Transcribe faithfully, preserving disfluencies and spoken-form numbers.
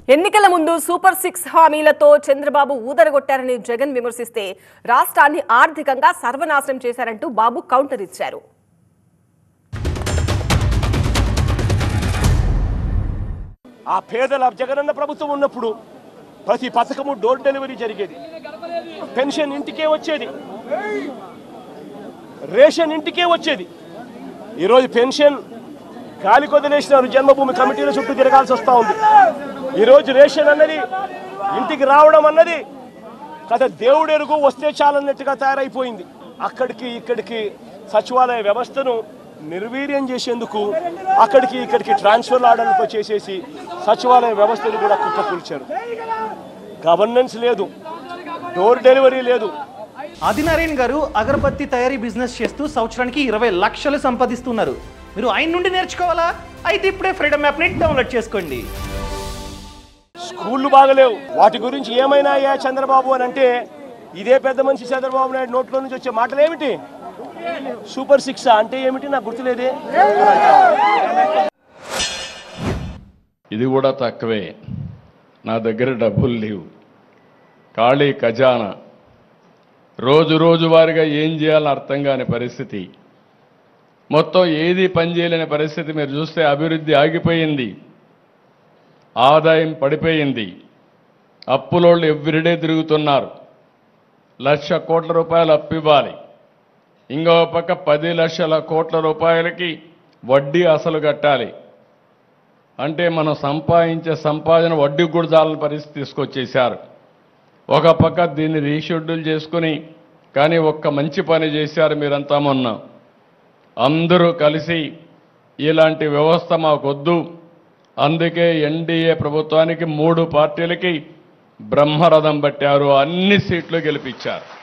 ఎన్నికల ముందు super six హామీలతో చంద్రబాబు ఊదరగొట్టారని జగన్ విమర్శిస్తే రాష్ట్రాన్ని ఆర్థికంగా సర్వనాశనం చేశారంటూ బాబు కౌంటర్ ఇచ్చారు. ఆ పేదల జగనన్న ప్రభుత్వం ఉన్నప్పుడు ప్రతి పథకము డోర్ డెలివరీ జరిగేది, పెన్షన్ ఇంటికే వచ్చేది, రేషన్ ఇంటికే వచ్చేది. ఈరోజు పెన్షన్ గాలి కొదిలేసినారు, జన్మభూమి కమిటీల చుట్టూ తిరగాల్సి వస్తూ ఉంది. ఈరోజు రేషన్ అన్నది ఇంటికి రావడం అన్నది కథ దేవుడెరుగు వస్తే చాలన్నట్టుగా తయారైపోయింది. అక్కడికి ఇక్కడికి సచివాలయ వ్యవస్థను నిర్వీర్యం చేసేందుకు అక్కడికి ఇక్కడికి ట్రాన్స్ఫర్ ఆర్డర్లతో చేసేసి సచివాలయ వ్యవస్థను కూడా కుప్పకూల్చారు. గవర్నెన్స్ లేదు, డోర్ డెలివరీ లేదు. ఆదినారాయణ గారు అగరబత్తి తయారీ బిజినెస్ చేస్తూ సంవత్సరానికి ఇరవై లక్షలు సంపాదిస్తున్నారు. మీరు ఆయన నుండి నేర్చుకోవాలా? అయితే ఇప్పుడే ఫ్రీడమ్ యాప్ని డౌన్లోడ్ చేసుకోండి. స్కూళ్ళు బాగలేవు, వాటి గురించి ఏమైనా అయ్యా చంద్రబాబు అని అంటే ఇదే పెద్ద మనిషి చంద్రబాబు నాయుడు నోట్లో నుంచి వచ్చే మాటలు ఏమిటి? సూపర్ సిక్స్ అంటే ఏమిటి నాకు గుర్తులేదే. ఇది కూడా తక్కువే, నా దగ్గర డబ్బులు లేవు, ఖాళీ ఖజానా, రోజు రోజు వారిగా ఏం చేయాలని అర్థం కాని పరిస్థితి, మొత్తం ఏది పనిచేయలేని పరిస్థితి. మీరు చూస్తే అభివృద్ధి ఆగిపోయింది, ఆదాయం పడిపోయింది, అప్పులోళ్ళు ఎవ్రీడే తిరుగుతున్నారు. లక్ష కోట్ల రూపాయలు అప్పు ఇవ్వాలి, ఇంకో పక్క పది లక్షల కోట్ల రూపాయలకి వడ్డీ అసలు కట్టాలి. అంటే మనం సంపాదించే సంపాదన వడ్డీ కూడా చాలని పరిస్థితి తీసుకొచ్చేశారు. ఒక పక్క దీన్ని రీషెడ్యూల్ చేసుకుని కానీ ఒక్క మంచి పని చేశారు మీరంతా మొన్న. అందరూ కలిసి ఇలాంటి వ్యవస్థ మాకొద్దు, అందుకే ఎన్డీఏ ప్రభుత్వానికి మూడు పార్టీలకి బ్రహ్మరథం పట్టారు, అన్ని సీట్లు గెలిపించారు.